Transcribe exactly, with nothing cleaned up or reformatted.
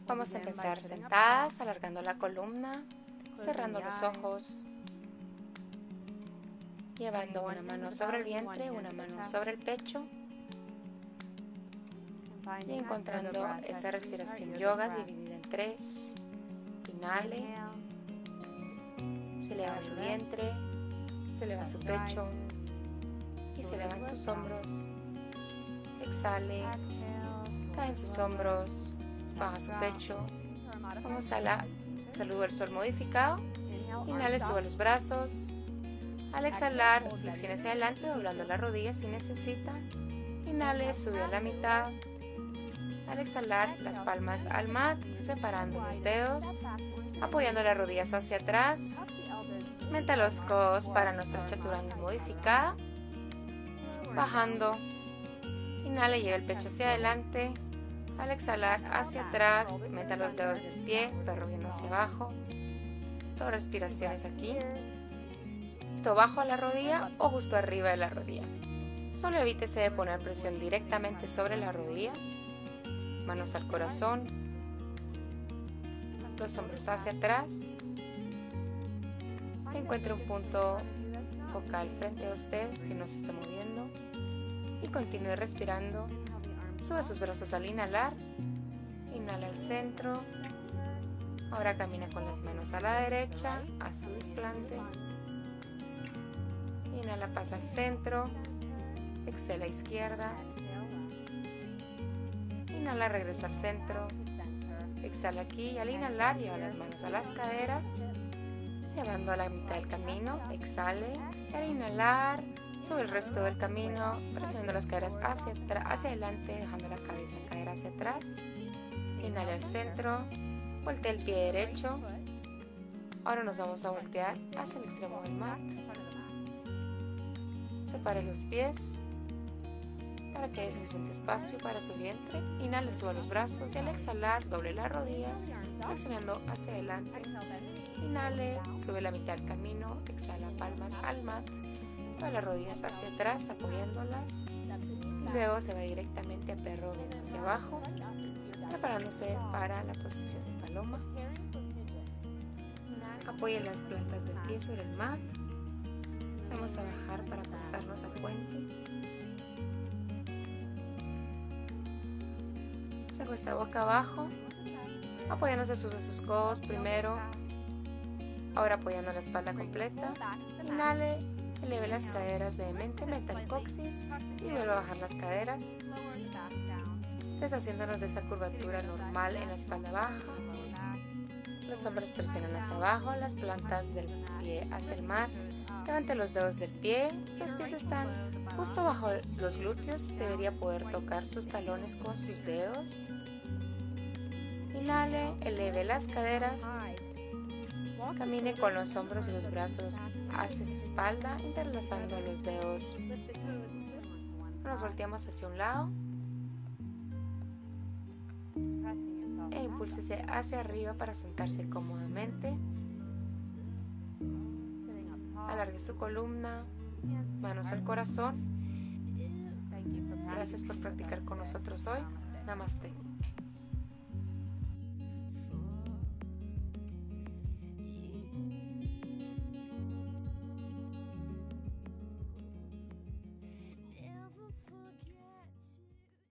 Vamos a empezar sentadas, alargando la columna, cerrando los ojos, llevando una mano sobre el vientre, una mano sobre el pecho y encontrando esa respiración yoga dividida en tres. Inhale, se eleva su vientre, se eleva su pecho y se elevan sus hombros. Exhale, caen sus hombros, baja su pecho. Vamos a la saludo del sol modificado. Inhale, sube los brazos. Al exhalar, flexione hacia adelante, doblando las rodillas si necesita. Inhale, sube a la mitad. Al exhalar, las palmas al mat, separando los dedos, apoyando las rodillas hacia atrás. Meta los codos para nuestra chaturanga modificada. Bajando. Inhale, lleva el pecho hacia adelante. Al exhalar, hacia atrás, meta los dedos del pie, perro viendo hacia abajo. Dos respiraciones aquí. Justo bajo la rodilla o justo arriba de la rodilla. Solo evítese de poner presión directamente sobre la rodilla. Manos al corazón. Los hombros hacia atrás. Encuentre un punto focal frente a usted que no se esté moviendo. Y continúe respirando. Sube sus brazos al inhalar. Inhala al centro. Ahora camina con las manos a la derecha, a su desplante. Inhala, pasa al centro. Exhala a izquierda. Inhala, regresa al centro. Exhala aquí y al inhalar lleva las manos a las caderas. Llevando a la mitad del camino. Exhale. Y al inhalar, sube el resto del camino, presionando las caderas hacia, hacia adelante, dejando la cabeza caer hacia atrás. Inhala al centro. Voltea el pie derecho. Ahora nos vamos a voltear hacia el extremo del mat. Separe los pies para que haya suficiente espacio para su vientre. Inhale, suba los brazos y al exhalar doble las rodillas, flexionando hacia adelante. Inhale, sube la mitad del camino, exhala palmas al mat, todas las rodillas hacia atrás apoyándolas y luego se va directamente a perro viendo hacia abajo, preparándose para la posición de paloma. Apoye las plantas del pie sobre el mat. Vamos a bajar para acostarnos a puente. Se acuesta boca abajo, apoyándose sobre sus codos primero. Ahora apoyando la espalda completa. Inhale, eleve las caderas levemente, meta el coxis y vuelve a bajar las caderas. Deshaciéndonos de esa curvatura normal en la espalda baja. Los hombros presionan hacia abajo, las plantas del pie hacia el mat. Levante los dedos del pie, los pies están justo bajo los glúteos, debería poder tocar sus talones con sus dedos. Inhale, eleve las caderas, camine con los hombros y los brazos hacia su espalda, interlazando los dedos. Nos volteamos hacia un lado e impúlsese hacia arriba para sentarse cómodamente. Alargue su columna, manos al corazón. Gracias por practicar con nosotros hoy. Namaste.